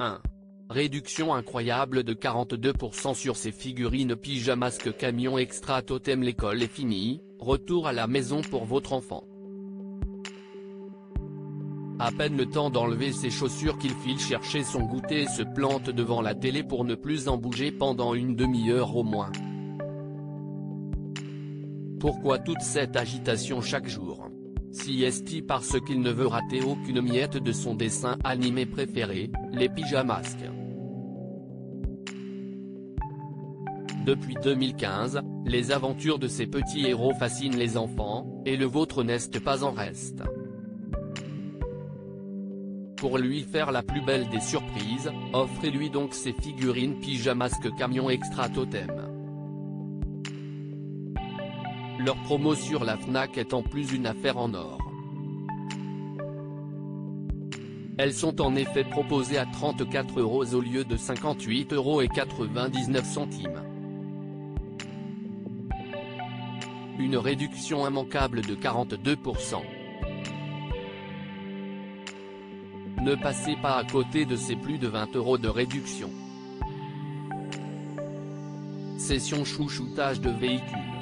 1. Réduction incroyable de 42% sur ces figurines pyjamasques camion extra totem. L'école est finie, retour à la maison pour votre enfant. À peine le temps d'enlever ses chaussures qu'il file chercher son goûter et se plante devant la télé pour ne plus en bouger pendant une demi-heure au moins. Pourquoi toute cette agitation chaque jour? Si est-il parce qu'il ne veut rater aucune miette de son dessin animé préféré, les pyjamasques. Depuis 2015, les aventures de ces petits héros fascinent les enfants, et le vôtre n'est pas en reste. Pour lui faire la plus belle des surprises, offrez-lui donc ces figurines pyjamasques camion extra totem. Leur promo sur la Fnac est en plus une affaire en or. Elles sont en effet proposées à 34 € au lieu de 58,99 €. Une réduction immanquable de 42%. Ne passez pas à côté de ces plus de 20 € de réduction. Session chouchoutage de véhicules.